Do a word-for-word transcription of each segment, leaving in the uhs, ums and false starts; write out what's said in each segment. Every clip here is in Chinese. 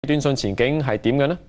短訊前景係點嘅呢？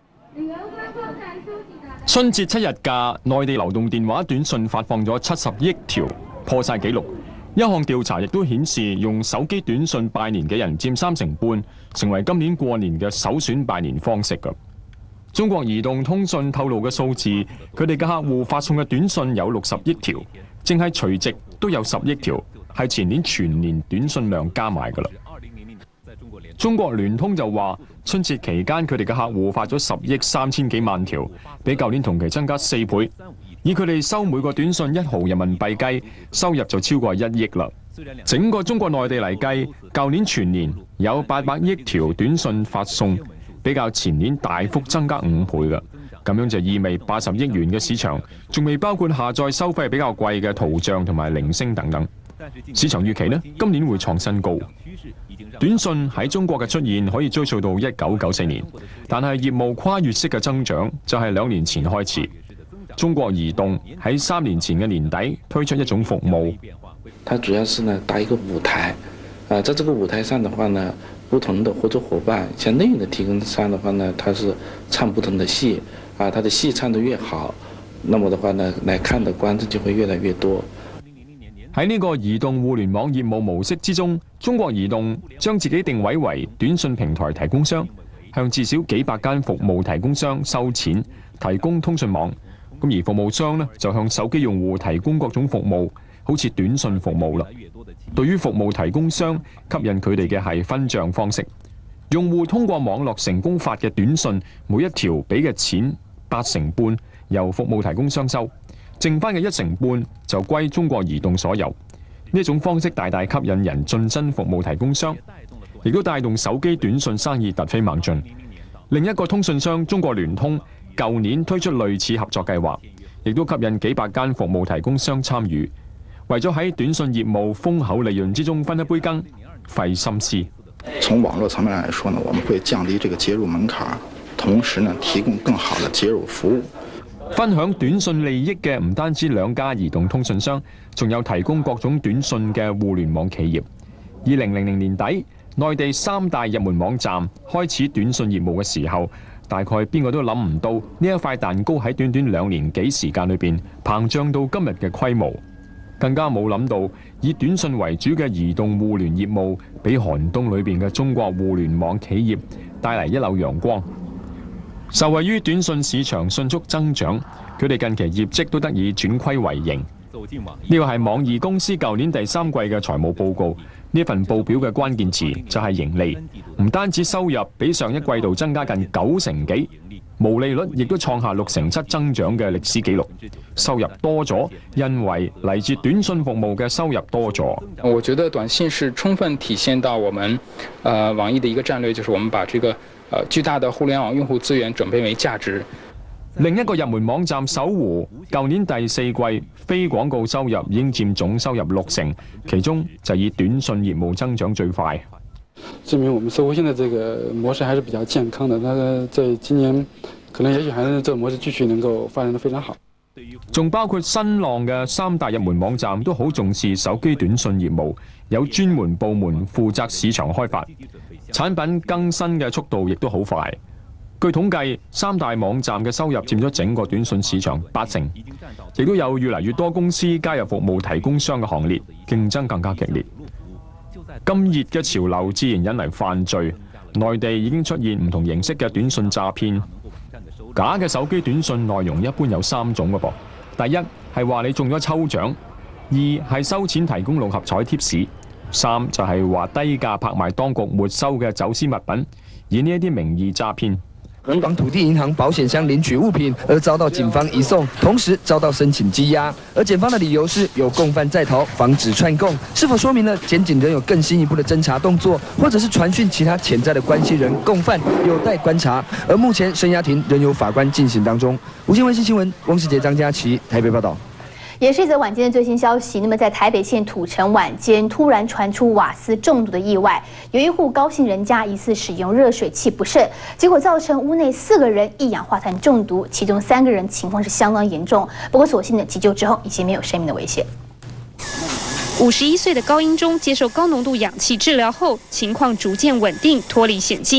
春節七日假，內地流動電話短訊發放咗七十億條，破晒紀錄。一項調查亦都顯示，用手機短訊拜年嘅人佔三成半，成為今年過年嘅首選拜年方式㗎。中國移動通訊透露嘅數字，佢哋嘅客戶發送嘅短訊有六十億條，淨係除夕都有十億條，係前年全年短訊量加埋㗎啦。中國聯通就話，春節期間佢哋嘅客戶發咗十億三千幾萬條，比舊年同期增加四倍。以佢哋收每個短訊一毫人民幣計，收入就超過一億啦。整個中國內地嚟計，舊年全年有八百億條短訊發送，比較前年大幅增加五倍㗎。咁樣就意味八十億元嘅市場，仲未包括下載收費比較貴嘅圖像同埋鈴聲等等。市場預期呢，今年會創新高。短訊喺中國嘅出現可以追溯到一九九四年，但係業務跨越式嘅增長就係兩年前開始。中國移動喺三年前嘅年底推出一種服務， 它主要是呢搭一個舞台，啊，在這個舞台上的話呢，不同的合作夥伴，像內容的提供商的話呢，它是唱不同的戲，啊，它的戲唱得越好，那麼的話呢，來看的觀眾就會越來越多。 喺呢個移動互聯網業務模式之中，中國移動將自己定位為短訊平台提供商，向至少幾百間服務提供商收錢，提供通訊網。咁而服務商呢，就向手機用戶提供各種服務，好似短訊服務啦。對於服務提供商，吸引佢哋嘅係分賬方式，用戶通過網絡成功發嘅短訊，每一條俾嘅錢八成半由服務提供商收，剩翻嘅一成半就歸中國移動所有。呢種方式大大吸引人進身服務提供商，亦都帶動手機短訊生意突飛猛進。另一個通訊商中國聯通舊年推出類似合作計劃，亦都吸引幾百間服務提供商參與，為咗喺短訊業務豐厚利潤之中分一杯羹，費心思。 從網絡層面來說呢，我們會降低這個接入門檻，同時呢提供更好的接入服務。 分享短訊利益嘅唔單止兩家移動通訊商，仲有提供各種短訊嘅互聯網企業。二零零零年底，內地三大入門網站開始短訊業務嘅時候，大概邊個都諗唔到呢一塊蛋糕喺短短兩年幾時間裏邊膨脹到今日嘅規模，更加冇諗到以短訊為主嘅移動互聯業務，俾寒冬裏邊嘅中國互聯網企業帶嚟一縷陽光。受惠於短訊市場迅速增長，佢哋近期業績都得以轉虧為盈。呢個係網易公司舊年第三季嘅財務報告，呢份報表嘅關鍵詞就係盈利，唔單止收入比上一季度增加近九成幾，毛利率亦都創下六成七增長嘅歷史紀錄。收入多咗，因為嚟自短訊服務嘅收入多咗。 我覺得短信是充分體現到我們，呃，網易的一個戰略，就是我們把這個，呃，巨大的互聯網用戶資源轉變為價值。 另一個入門網站搜狐，舊年第四季非廣告收入已經佔總收入六成，其中就以短訊業務增長最快。 證明我們搜狐現在這個模式還是比較健康的，那在今年可能也許還是這個模式繼續能夠發展得非常好。 仲包括新浪嘅三大入門網站都好重視手機短訊業務，有專門部門負責市場開發，產品更新嘅速度亦都好快。據統計，三大網站嘅收入佔咗整個短訊市場八成，亦都有越嚟越多公司加入服務提供商嘅行列，競爭更加激烈。咁熱嘅潮流自然引嚟犯罪，內地已經出現唔同形式嘅短訊詐騙。假嘅手機短訊內容一般有三種嘅噃，第一係話你中咗抽獎，二係收錢提供六合彩貼士，三就係話低價拍賣當局沒收嘅走私物品，以呢一啲名義詐騙。 人往土地銀行保險箱領取物品，而遭到警方移送，同時遭到申請羈押。而檢方的理由是有共犯在逃，防止串供。是否說明了檢警仍有更進一步的偵查動作，或者是傳訊其他潛在的關係人共犯，有待觀察。而目前聲押庭仍由法官進行當中。無線衛星新聞，翁世杰、張佳琪台北報道。 也是一則晚間的最新消息。那麼在台北縣土城晚間突然傳出瓦斯中毒的意外，有一戶高姓人家疑似使用熱水器不慎，結果造成屋內四個人一氧化碳中毒，其中三個人情況是相當嚴重。不過所幸的急救之後已經沒有生命的危險。 五十一歲的高英中接受高濃度氧氣治療後，情況逐漸穩定，脫離險境。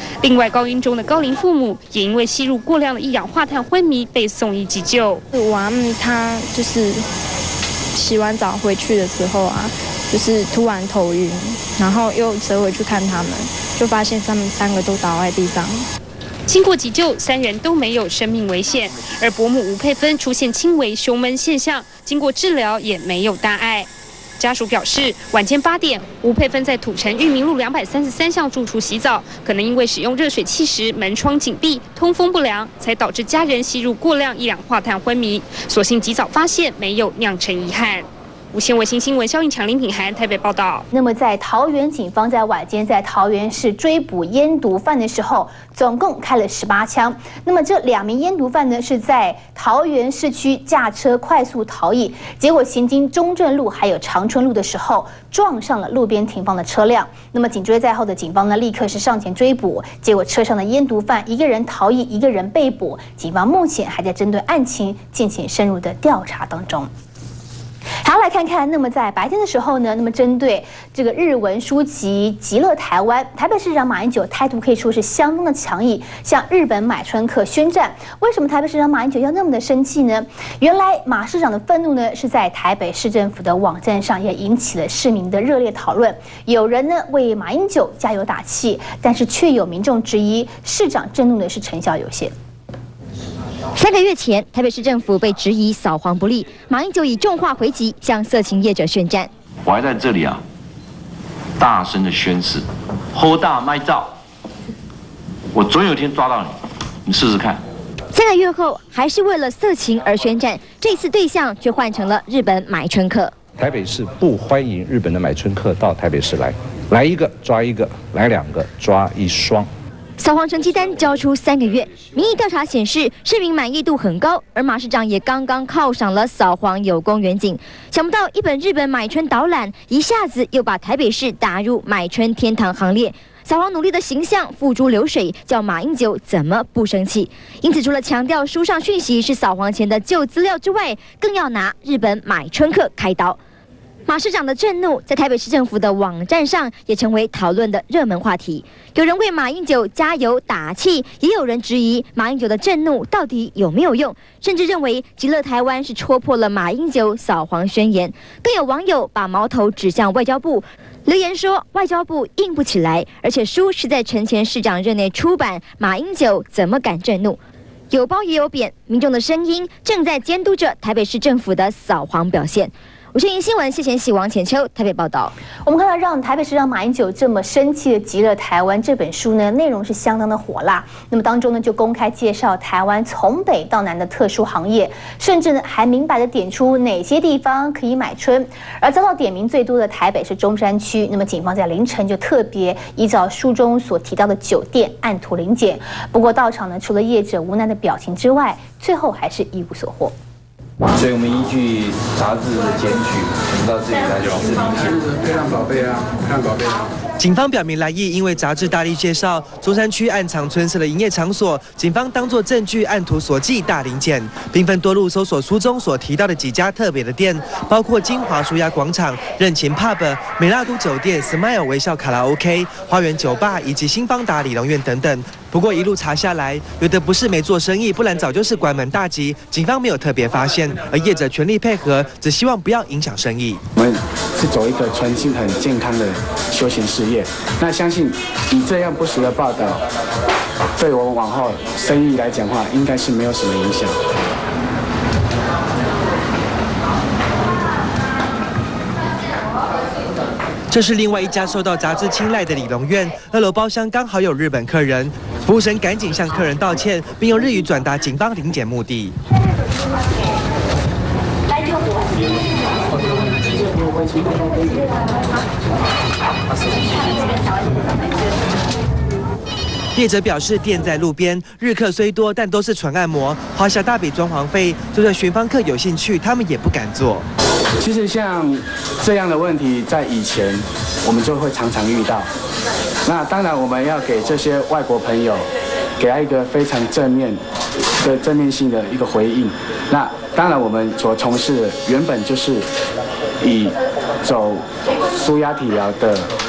另外，高音中的高龄父母也因为吸入过量的一氧化碳昏迷，被送医急救。 我阿姆他就是洗完澡回去的时候啊，就是突然头晕，然后又折回去看他们，就发现他们三个都倒在地上。 经过急救，三人都没有生命危险，而伯母吴佩芬出现轻微胸闷现象，经过治疗也没有大碍。家属表示，晚间八点，吴佩芬在土城裕民路两百三十三巷住处洗澡，可能因为使用热水器时门窗紧闭、通风不良，才导致家人吸入过量一氧化碳昏迷。所幸及早发现，没有酿成遗憾。无线卫星新闻，肖映强、林品涵台北报道。 那么，在桃园警方在晚间在桃园市追捕烟毒犯的时候，总共开了十八枪。那么这两名烟毒犯呢，是在桃园市区驾车快速逃逸，结果行经中正路还有长春路的时候，撞上了路边停放的车辆。那么紧追在后的警方呢，立刻是上前追捕，结果车上的烟毒犯一个人逃逸，一个人被捕。警方目前还在针对案情进行深入的调查当中。好，来看看，那么在白天的时候呢，那么针对这个日文书籍《极乐台湾》，台北市长马英九态度可以说是相当的强硬，向日本买春客宣战。为什么台北市长马英九要那么的生气呢？原来马市长的愤怒呢，是在台北市政府的网站上也引起了市民的热烈讨论。有人呢为马英九加油打气，但是却有民众质疑市长震怒的是成效有限。 三个月前，台北市政府被质疑扫黄不力，马英九以重话回击，向色情业者宣战。 我还在这里啊，大声的宣誓，吼大卖照，我总有一天抓到你，你试试看。 三个月后，还是为了色情而宣战，这次对象却换成了日本买春客。 台北市不欢迎日本的买春客到台北市来，来一个抓一个，来两个抓一双。 扫黄成绩单交出三个月，民意调查显示市民满意度很高，而马市长也刚刚犒赏了扫黄有功远景。想不到一本日本买春导览，一下子又把台北市打入买春天堂行列。扫黄努力的形象付诸流水，叫马英九怎么不生气？因此，除了强调书上讯息是扫黄前的旧资料之外，更要拿日本买春客开刀。马市长的震怒在台北市政府的网站上也成为讨论的热门话题。有人为马英九加油打气，也有人质疑马英九的震怒到底有没有用，甚至认为极乐台湾是戳破了马英九扫黄宣言。更有网友把矛头指向外交部，留言说外交部硬不起来，而且书是在陈前市长任内出版，马英九怎么敢震怒？有褒也有贬，民众的声音正在监督着台北市政府的扫黄表现。无线新闻谢贤喜、王浅秋台北报道。 我们看到让台北市长马英九这么生气的《极乐台湾》这本书呢，内容是相当的火辣。那么当中呢，就公开介绍台湾从北到南的特殊行业，甚至呢还明白的点出哪些地方可以买春。而遭到点名最多的台北是中山区，那么警方在凌晨就特别依照书中所提到的酒店按图临检。不过到场呢，除了业者无奈的表情之外，最后还是一无所获。 所以我们依据杂志的检举，我们到这里来实施理解。非常宝贝啊，非常宝贝啊。 警方表明来意，因为杂志大力介绍中山区暗藏村社的营业场所，警方当作证据按图索骥大临检，并分多路搜索书中所提到的几家特别的店，包括金华舒压广场、任情 Pub、美拉都酒店、Smile 微笑卡拉 OK、花园酒吧以及新方达理容院等等。不过一路查下来，有的不是没做生意，不然早就是关门大吉。警方没有特别发现，而业者全力配合，只希望不要影响生意。 我们是走一个纯净、很健康的休闲事业。那相信以这样不实的报道，对我们往后生意来讲的话，应该是没有什么影响。 这是另外一家受到杂志青睐的理容院，二楼包厢刚好有日本客人，服务生赶紧向客人道歉，并用日语转达警方临检目的。业者表示，店在路边，日客虽多，但都是纯按摩，花下大笔装潢费，就算寻访客有兴趣，他们也不敢做。 其实像这样的问题，在以前我们就会常常遇到。那当然，我们要给这些外国朋友给他一个非常正面的正面性的一个回应。那当然，我们所从事的原本就是以走舒压体疗的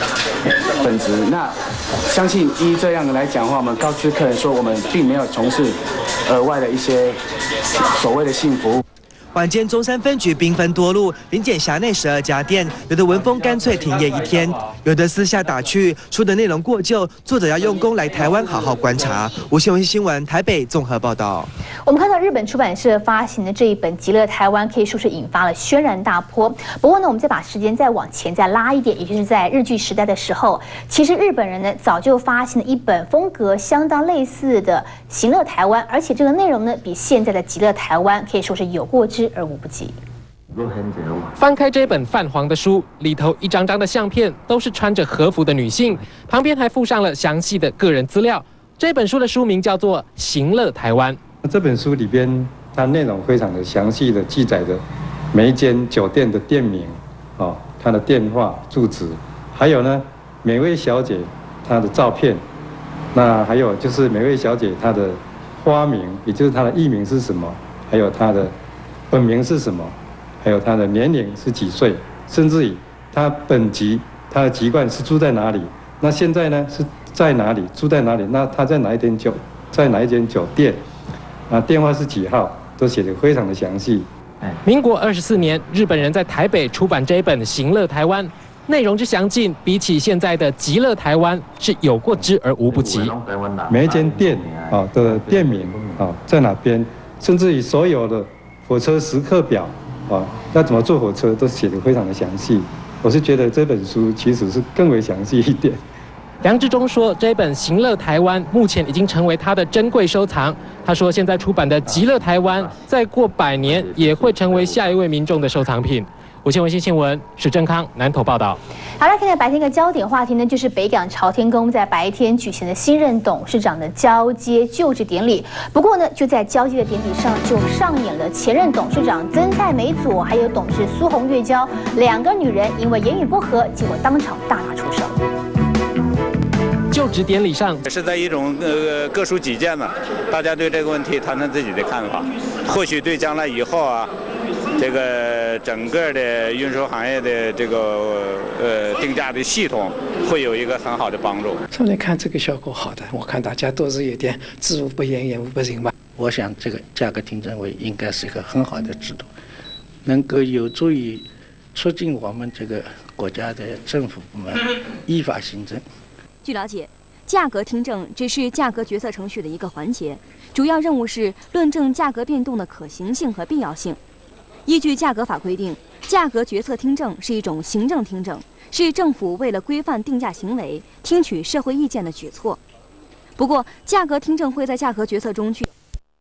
本质。那相信依这样来讲的话，我们告知客人说，我们并没有从事额外的一些所谓的性服务。 晚间中山分局兵分多路，临检辖内十二家店，有的文峰干脆停业一天，有的私下打趣，出的内容过旧，作者要用功来台湾好好观察。吴信文新闻台北综合报道。 我们看到日本出版社发行的这一本《极乐台湾》，可以说是引发了轩然大波。不过呢，我们再把时间再往前再拉一点，也就是在日据时代的时候，其实日本人呢早就发行了一本风格相当类似的《行乐台湾》，而且这个内容呢比现在的《极乐台湾》可以说是有过之而无不及。 翻开这本泛黄的书，里头一张张的相片都是穿着和服的女性，旁边还附上了详细的个人资料。这本书的书名叫做《行乐台湾》。 这本书里边，它内容非常的详细的记载着每一间酒店的店名，哦，它的电话、住址，还有呢每位小姐她的照片，那还有就是每位小姐她的花名，也就是她的艺名是什么，还有她的本名是什么，还有她的年龄是几岁，甚至于她本籍她的籍贯是住在哪里，那现在呢是在哪里住在哪里，那她在哪一间酒在哪一间酒店，啊电话是几号，都写得非常的详细。 民国二十四年，日本人在台北出版这一本《行乐台湾》，内容之详尽，比起现在的《极乐台湾》是有过之而无不及。 每一间店啊的店名啊在哪边，甚至于所有的火车时刻表啊，要怎么坐火车都写得非常的详细。我是觉得这本书其实是更为详细一点。 梁志忠说，这本《行乐台湾》目前已经成为他的珍贵收藏。他说，现在出版的《极乐台湾》再过百年也会成为下一位民众的收藏品。吴宪文新新闻，史正康南投报道。 好了，现在白天的焦点话题呢，就是北港朝天宫在白天举行的新任董事长的交接就职典礼。不过呢，就在交接的典礼上，就上演了前任董事长曾蔡美佐还有董事苏洪月娇两个女人因为言语不合，结果当场大打出手。 就职典礼上是在一种呃各抒己见嘛，大家对这个问题谈谈自己的看法，或许对将来以后啊，这个整个的运输行业的这个呃定价的系统会有一个很好的帮助。 上来看这个效果好的，我看大家都是有点知无不言，言无不尽吧。 我想这个价格听证会应该是一个很好的制度，能够有助于促进我们这个国家的政府部门依法行政。 据了解，价格听证只是价格决策程序的一个环节，主要任务是论证价格变动的可行性和必要性。依据价格法规定，价格决策听证是一种行政听证，是政府为了规范定价行为、听取社会意见的举措。不过，价格听证会在价格决策中具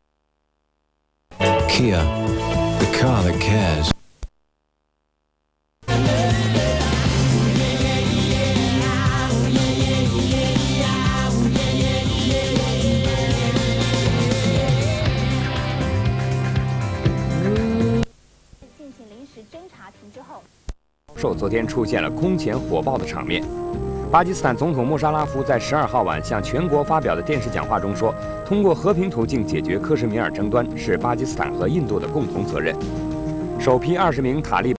Kia, the car that cares. 受昨天出现了空前火爆的场面。巴基斯坦总统穆沙拉夫在十二号晚向全国发表的电视讲话中说，通过和平途径解决克什米尔争端是巴基斯坦和印度的共同责任。首批二十名塔利